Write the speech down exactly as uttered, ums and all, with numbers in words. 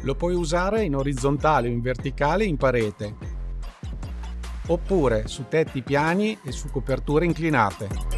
Lo puoi usare in orizzontale o in verticale in parete, oppure su tetti piani e su coperture inclinate.